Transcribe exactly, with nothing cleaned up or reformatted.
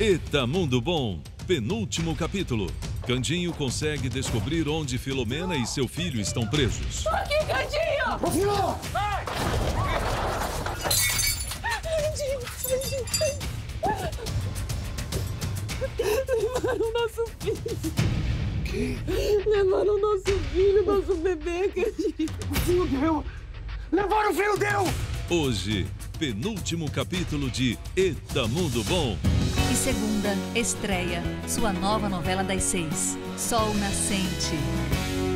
Eita Mundo Bom, penúltimo capítulo. Candinho consegue descobrir onde Filomena e seu filho estão presos. Tô aqui, Candinho! Ô, Filó! Ai! Candinho, Candinho! Levaram o nosso filho. Que? Levaram o nosso filho, nosso bebê, Candinho. O filho deu! Levaram o filho deu! Hoje, penúltimo capítulo de Eita Mundo Bom. E segunda, estreia sua nova novela das seis, Sol Nascente.